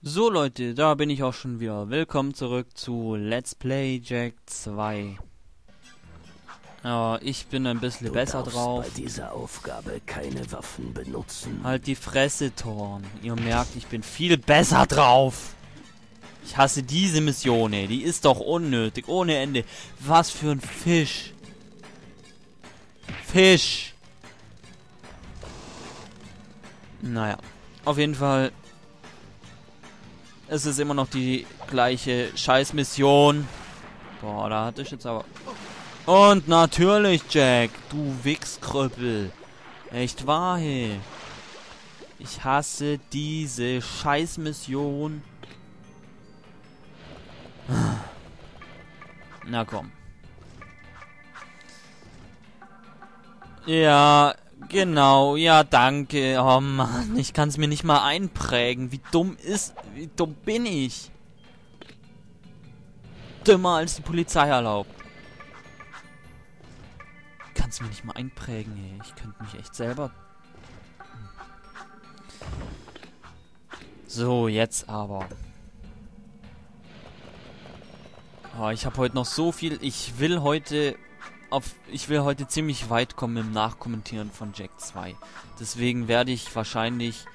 So Leute, da bin ich auch schon wieder. Willkommen zurück zu Let's Play Jack 2. Ja, ich bin ein bisschen Du besser darfst drauf. bei dieser Aufgabe keine Waffen benutzen. Halt die Fresse, Thorn. Ihr merkt, ich bin viel besser drauf. Ich hasse diese Mission, ey. Die ist doch unnötig, ohne Ende. Was für ein Fisch. Fisch. Naja, auf jeden Fall. Es ist immer noch die gleiche Scheißmission. Boah, da hatte ich jetzt aber... Und natürlich, Jack, du Wichskrüppel. Echt wahr, hey. Ich hasse diese Scheißmission. Na komm. Ja, genau, ja, danke. Oh Mann, ich kann es mir nicht mal einprägen. Wie dumm bin ich? Dümmer als die Polizei erlaubt. Kann es mir nicht mal einprägen, ey. Ich könnte mich echt selber... So, jetzt aber. Oh, ich habe heute noch so viel... Ich will heute ziemlich weit kommen im Nachkommentieren von Jack 2. Deswegen werde ich wahrscheinlich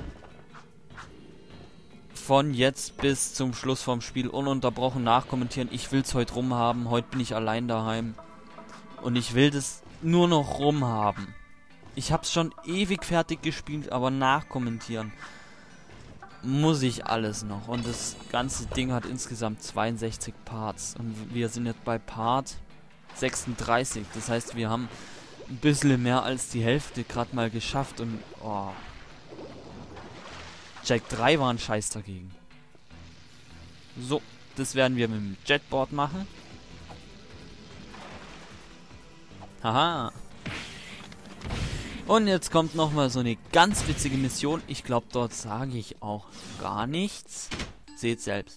von jetzt bis zum Schluss vom Spiel ununterbrochen nachkommentieren. Ich will es heute rumhaben. Heute bin ich allein daheim. Und ich will das nur noch rumhaben. Ich habe es schon ewig fertig gespielt, aber nachkommentieren muss ich alles noch. Und das ganze Ding hat insgesamt 62 Parts. Und wir sind jetzt bei Part 36. Das heißt, wir haben ein bisschen mehr als die Hälfte gerade mal geschafft. Und oh, Jack 3 war ein Scheiß dagegen. So, das werden wir mit dem Jetboard machen. Haha. Und jetzt kommt nochmal so eine ganz witzige Mission. Ich glaube, dort sage ich auch gar nichts. Seht selbst.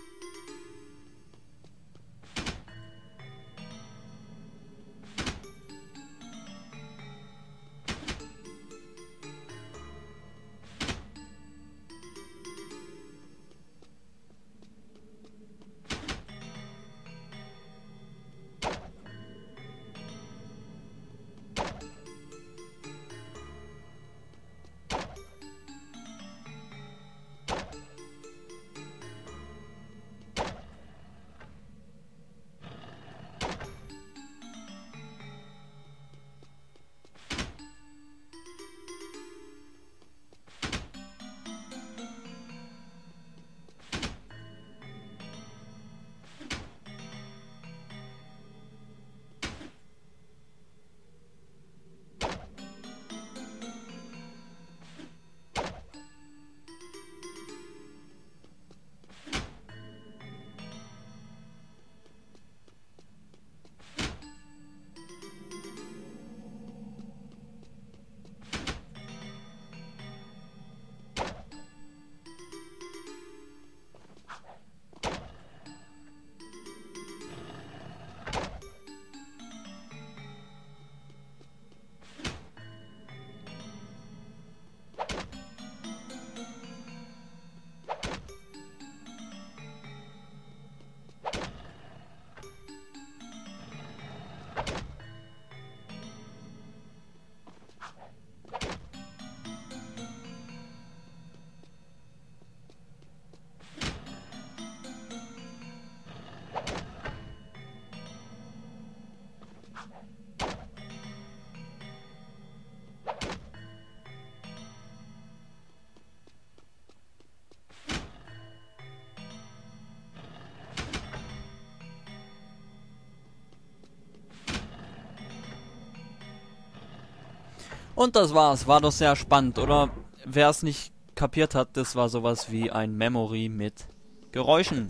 Und das war's. War doch sehr spannend, oder? Wer es nicht kapiert hat, das war sowas wie ein Memory mit Geräuschen.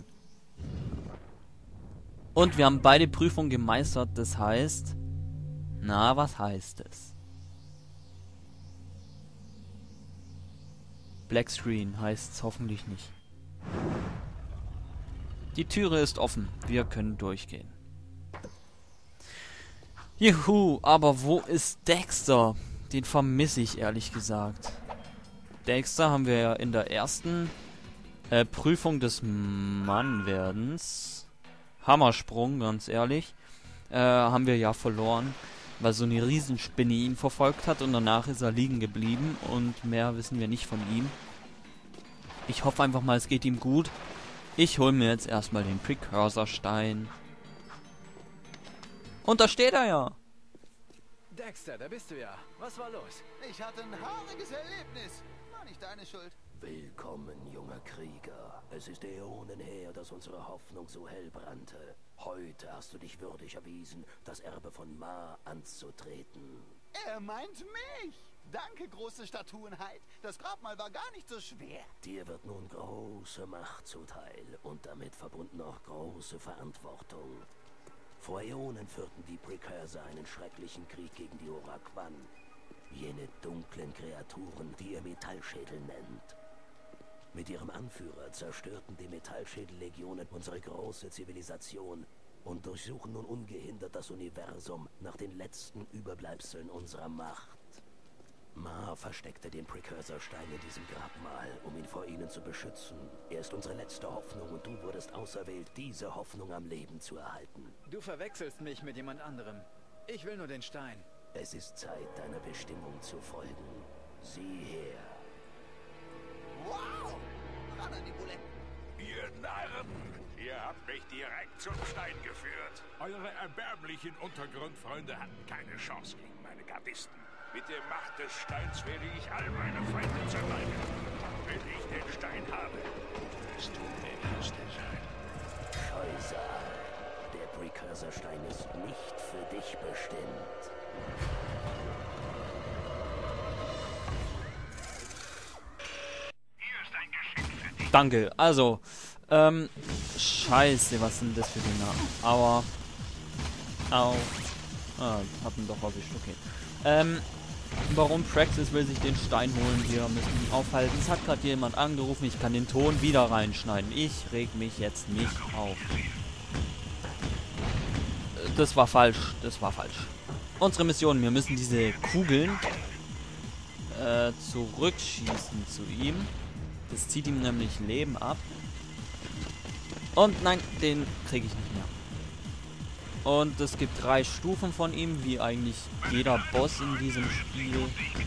Und wir haben beide Prüfungen gemeistert, das heißt... Na, was heißt es? Black Screen heißt es hoffentlich nicht. Die Türe ist offen. Wir können durchgehen. Juhu, aber wo ist Dexter? Den vermisse ich ehrlich gesagt. Dexter haben wir ja in der ersten Prüfung des Mannwerdens. Hammersprung, ganz ehrlich. Haben wir ja verloren, weil so eine Riesenspinne ihn verfolgt hat und danach ist er liegen geblieben und mehr wissen wir nicht von ihm. Ich hoffe einfach mal, es geht ihm gut. Ich hole mir jetzt erstmal den Precursor-Stein. Und da steht er ja. Dexter, da bist du ja. Was war los? Ich hatte ein haariges Erlebnis. War nicht deine Schuld. Willkommen, junger Krieger. Es ist Äonen her, dass unsere Hoffnung so hell brannte. Heute hast du dich würdig erwiesen, das Erbe von Ma anzutreten. Er meint mich. Danke, große Statuenheit. Das Grabmal war gar nicht so schwer. Dir wird nun große Macht zuteil und damit verbunden auch große Verantwortung. Vor Äonen führten die Precursor einen schrecklichen Krieg gegen die Uraquan. Jene dunklen Kreaturen, die ihr Metallschädel nennt. Mit ihrem Anführer zerstörten die Metallschädellegionen unsere große Zivilisation und durchsuchen nun ungehindert das Universum nach den letzten Überbleibseln unserer Macht. Ma versteckte den Precursor-Stein in diesem Grabmal, um ihn vor ihnen zu beschützen. Er ist unsere letzte Hoffnung und du wurdest auserwählt, diese Hoffnung am Leben zu erhalten. Du verwechselst mich mit jemand anderem. Ich will nur den Stein. Es ist Zeit, deiner Bestimmung zu folgen. Sieh her. Wow. Ran an die Buletten. Ihr Narren! Ihr habt mich direkt zum Stein geführt. Eure erbärmlichen Untergrundfreunde hatten keine Chance gegen meine Gardisten. Mit der Macht des Steins werde ich all meine Feinde zermalmen. Wenn ich den Stein habe, wirst du der Erste sein. Scheusal, der Precursor-Stein ist nicht für dich bestimmt. Danke. Also, scheiße, was sind das für Dinger? Aber, hatten doch erwischt, okay. Warum Praxis will sich den Stein holen? Wir müssen ihn aufhalten. Es hat gerade jemand angerufen, ich kann den Ton wieder reinschneiden. Ich reg mich jetzt nicht auf. Das war falsch, Unsere Mission, wir müssen diese Kugeln zurückschießen zu ihm. Das zieht ihm nämlich Leben ab. Und nein, den kriege ich nicht mehr. Und es gibt 3 Stufen von ihm, wie eigentlich jeder Boss in diesem Spiel.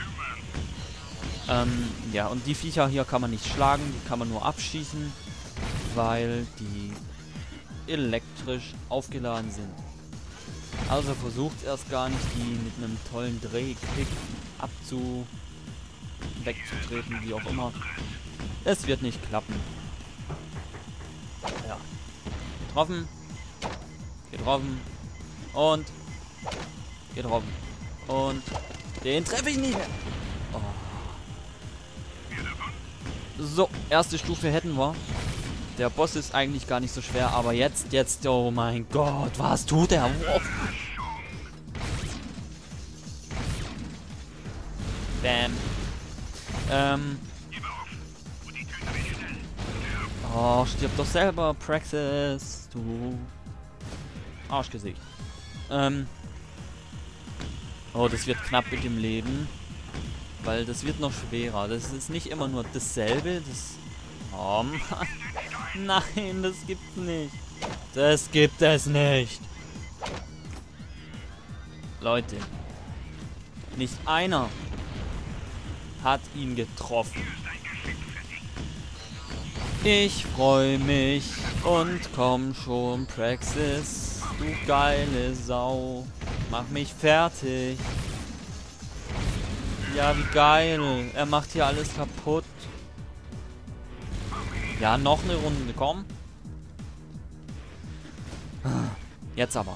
Ja, und die Viecher hier kann man nicht schlagen, die kann man nur abschießen, weil die elektrisch aufgeladen sind. Also versucht erst gar nicht, die mit einem tollen Drehkick wegzutreten, wie auch immer. Es wird nicht klappen. Ja. Getroffen. Getroffen. Und getroffen. Und den treffe ich nicht mehr. Oh. So, erste Stufe hätten wir. Der Boss ist eigentlich gar nicht so schwer, aber jetzt, oh mein Gott, was tut er? Oh. Bam. Oh, stirb doch selber, Praxis, du Arschgesicht. Oh, das wird knapp mit dem Leben. Weil das wird noch schwerer. Das ist nicht immer nur dasselbe. Oh Mann. Nein, das gibt's nicht. Das gibt es nicht. Leute. Nicht einer hat ihn getroffen. Ich freue mich und komm schon, Praxis, du geile Sau. Mach mich fertig. Ja, wie geil. Er macht hier alles kaputt. Ja, noch eine Runde, komm. Jetzt aber.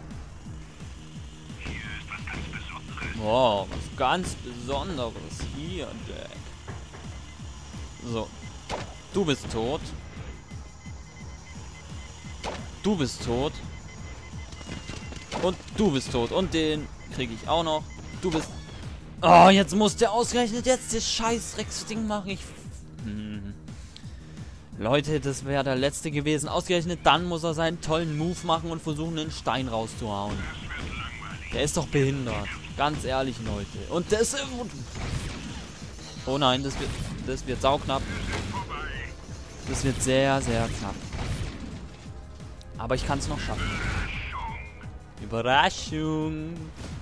Wow, was ganz Besonderes hier, Jack. So. Du bist tot. Du bist tot. Und du bist tot. Und den kriege ich auch noch. Du bist... Oh, jetzt muss der ausgerechnet jetzt das scheiß Drecksding machen. Leute, das wäre der letzte gewesen. Ausgerechnet dann muss er seinen tollen Move machen und versuchen, den Stein rauszuhauen. Der ist doch behindert. Ganz ehrlich, Leute. Und das... Oh nein, das wird sauknapp. Das wird sehr, sehr knapp. Aber ich kann es noch schaffen. Überraschung.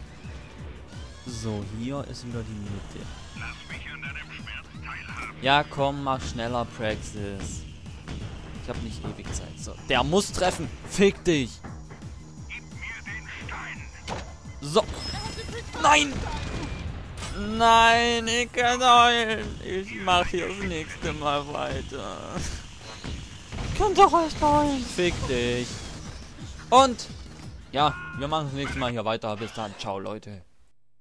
So, hier ist wieder die Mitte. Ja, komm, mach schneller, Praxis. Ich habe nicht ewig Zeit. So, der muss treffen. Fick dich. So. Nein. Nein, ich kann heulen. Ich mach hier das nächste Mal weiter. Ich kann doch erst heulen. Fick dich. Und, ja, wir machen das nächste Mal hier weiter. Bis dann. Ciao, Leute.